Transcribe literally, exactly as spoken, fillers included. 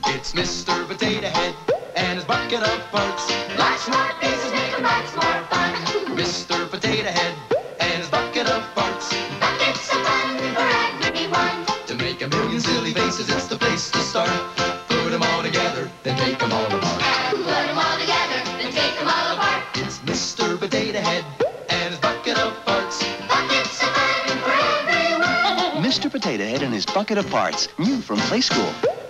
It's Mister Potato Head and his bucket of parts. Lots more pieces make them lots more fun. Mister Potato Head and his bucket of parts. Buckets of fun for everyone. To make a million silly faces, it's the place to start. Put them all together, then take them all apart. Put them all together, then take them all apart. It's Mister Potato Head and his bucket of parts. Buckets of fun for everyone. Mister Potato Head and his bucket of parts. New from Playskool.